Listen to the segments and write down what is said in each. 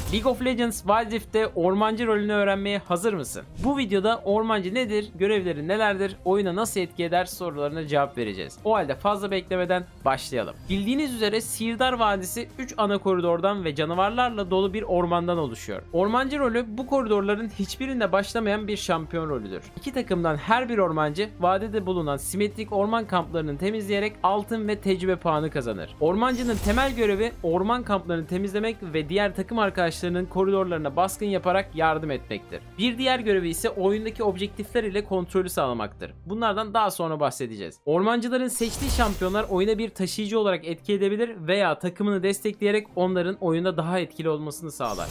League of Legends Wild Rift'te ormancı rolünü öğrenmeye hazır mısın? Bu videoda ormancı nedir, görevleri nelerdir, oyuna nasıl etki eder sorularına cevap vereceğiz. O halde fazla beklemeden başlayalım. Bildiğiniz üzere Sihirdar Vadisi 3 ana koridordan ve canavarlarla dolu bir ormandan oluşuyor. Ormancı rolü bu koridorların hiçbirinde başlamayan bir şampiyon rolüdür. İki takımdan her bir ormancı vadide bulunan simetrik orman kamplarını temizleyerek altın ve tecrübe puanı kazanır. Ormancının temel görevi orman kamplarını temizlemek ve diğer takım arkadaşlarının koridorlarına baskın yaparak yardım etmektir. Bir diğer görevi ise oyundaki objektifler ile kontrolü sağlamaktır. Bunlardan daha sonra bahsedeceğiz. Ormancıların seçtiği şampiyonlar oyuna bir taşıyıcı olarak etki edebilir veya takımını destekleyerek onların oyunda daha etkili olmasını sağlar.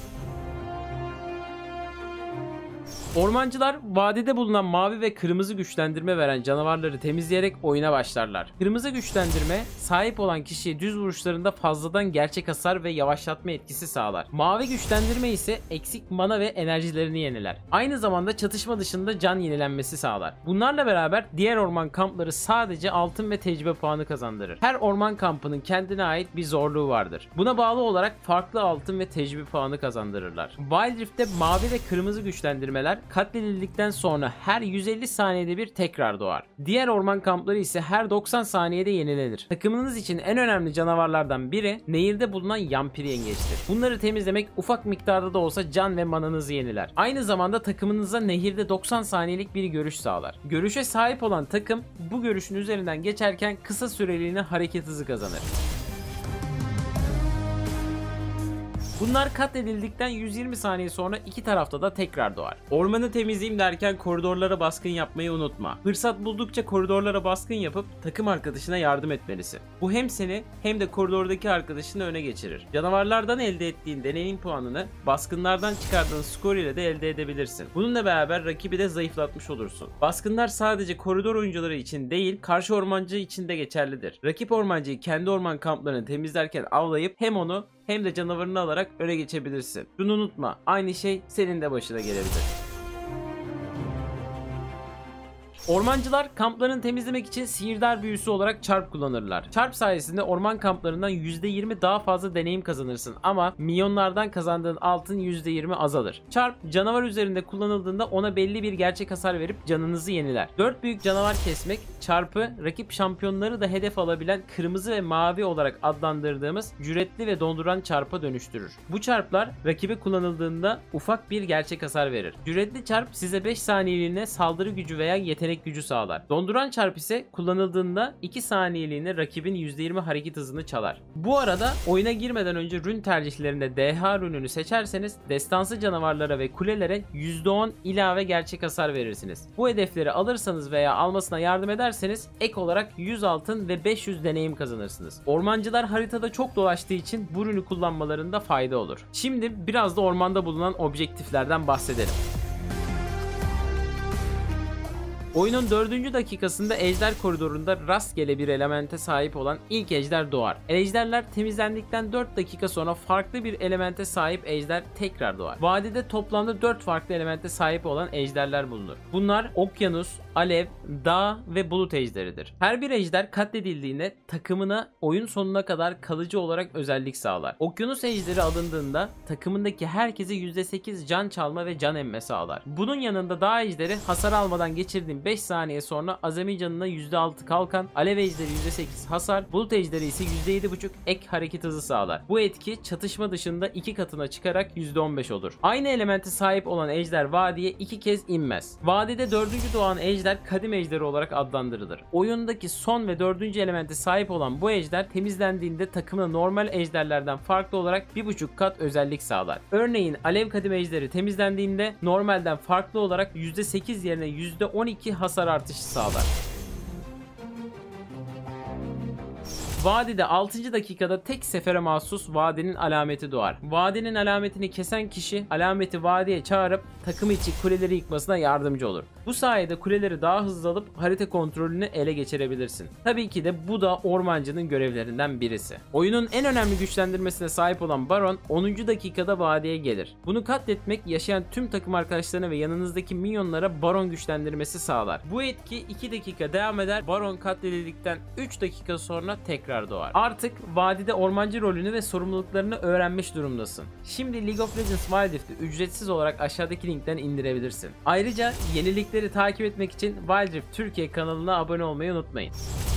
Ormancılar vadide bulunan mavi ve kırmızı güçlendirme veren canavarları temizleyerek oyuna başlarlar. Kırmızı güçlendirme sahip olan kişiye düz vuruşlarında fazladan gerçek hasar ve yavaşlatma etkisi sağlar. Mavi güçlendirme ise eksik mana ve enerjilerini yeniler. Aynı zamanda çatışma dışında can yenilenmesi sağlar. Bunlarla beraber diğer orman kampları sadece altın ve tecrübe puanı kazandırır. Her orman kampının kendine ait bir zorluğu vardır. Buna bağlı olarak farklı altın ve tecrübe puanı kazandırırlar. Wild Rift'te mavi ve kırmızı güçlendirmeler katledildikten sonra her 150 saniyede bir tekrar doğar. Diğer orman kampları ise her 90 saniyede yenilenir. Takımınız için en önemli canavarlardan biri nehirde bulunan yampiri yengeçtir. Bunları temizlemek ufak miktarda da olsa can ve mananızı yeniler. Aynı zamanda takımınıza nehirde 90 saniyelik bir görüş sağlar. Görüşe sahip olan takım bu görüşün üzerinden geçerken kısa süreliğine hareket hızı kazanır. Bunlar katledildikten 120 saniye sonra iki tarafta da tekrar doğar. Ormanı temizleyeyim derken koridorlara baskın yapmayı unutma. Fırsat buldukça koridorlara baskın yapıp takım arkadaşına yardım etmelisin. Bu hem seni hem de koridordaki arkadaşını öne geçirir. Canavarlardan elde ettiğin deneyim puanını baskınlardan çıkardığın skor ile de elde edebilirsin. Bununla beraber rakibi de zayıflatmış olursun. Baskınlar sadece koridor oyuncuları için değil, karşı ormancı için de geçerlidir. Rakip ormancıyı kendi orman kamplarını temizlerken avlayıp hem onu hem de canavarını alarak öne geçebilirsin. Şunu unutma, aynı şey senin de başına gelebilir. Ormancılar kamplarını temizlemek için sihirdar büyüsü olarak çarp kullanırlar. Çarp sayesinde orman kamplarından %20 daha fazla deneyim kazanırsın ama milyonlardan kazandığın altın %20 azalır. Çarp canavar üzerinde kullanıldığında ona belli bir gerçek hasar verip canınızı yeniler. 4 büyük canavar kesmek çarpı rakip şampiyonları da hedef alabilen kırmızı ve mavi olarak adlandırdığımız cüretli ve donduran çarpa dönüştürür. Bu çarplar rakibe kullanıldığında ufak bir gerçek hasar verir. Cüretli çarp size 5 saniyeliğine saldırı gücü veya yetenek gücü sağlar. Donduran çarp ise kullanıldığında 2 saniyeliğine rakibin %20 hareket hızını çalar. Bu arada oyuna girmeden önce rün tercihlerinde DH rününü seçerseniz destansı canavarlara ve kulelere %10 ilave gerçek hasar verirsiniz. Bu hedefleri alırsanız veya almasına yardım ederseniz ek olarak 100 altın ve 500 deneyim kazanırsınız. Ormancılar haritada çok dolaştığı için bu rünü kullanmalarında fayda olur. Şimdi biraz da ormanda bulunan objektiflerden bahsedelim. Oyunun 4. dakikasında ejder koridorunda rastgele bir elemente sahip olan ilk ejder doğar. Ejderler temizlendikten 4 dakika sonra farklı bir elemente sahip ejder tekrar doğar. Vadide toplamda 4 farklı elemente sahip olan ejderler bulunur. Bunlar okyanus, alev, dağ ve bulut ejderidir. Her bir ejder katledildiğinde takımına oyun sonuna kadar kalıcı olarak özellik sağlar. Okyanus ejderi alındığında takımındaki herkese %8 can çalma ve can emme sağlar. Bunun yanında dağ ejderi hasar almadan geçirdiğim 5 saniye sonra azami canına %6 kalkan, alev ejderi %8 hasar, bulut ejderi ise %7,5 ek hareket hızı sağlar. Bu etki çatışma dışında 2 katına çıkarak %15 olur. Aynı elemente sahip olan ejder vadiye 2 kez inmez. Vadide 4. doğan ejder kadim ejderi olarak adlandırılır. Oyundaki son ve 4. elemente sahip olan bu ejder temizlendiğinde takımına normal ejderlerden farklı olarak 1,5 kat özellik sağlar. Örneğin alev kadim ejderi temizlendiğinde normalden farklı olarak %8 yerine %12 hasar artışı sağlar. Vadide 6. dakikada tek sefere mahsus vadinin alameti doğar. Vadinin alametini kesen kişi alameti vadiye çağırıp takımı için kuleleri yıkmasına yardımcı olur. Bu sayede kuleleri daha hızlı alıp harita kontrolünü ele geçirebilirsin. Tabii ki de bu da ormancının görevlerinden birisi. Oyunun en önemli güçlendirmesine sahip olan Baron 10. dakikada vadeye gelir. Bunu katletmek yaşayan tüm takım arkadaşlarına ve yanınızdaki minyonlara Baron güçlendirmesi sağlar. Bu etki 2 dakika devam eder. Baron katledildikten 3 dakika sonra tekrar doğar. Artık vadide ormancı rolünü ve sorumluluklarını öğrenmiş durumdasın. Şimdi League of Legends Wild Rift'i ücretsiz olarak aşağıdaki linkten indirebilirsin. Ayrıca yenilikleri takip etmek için Wild Rift Türkiye kanalına abone olmayı unutmayın.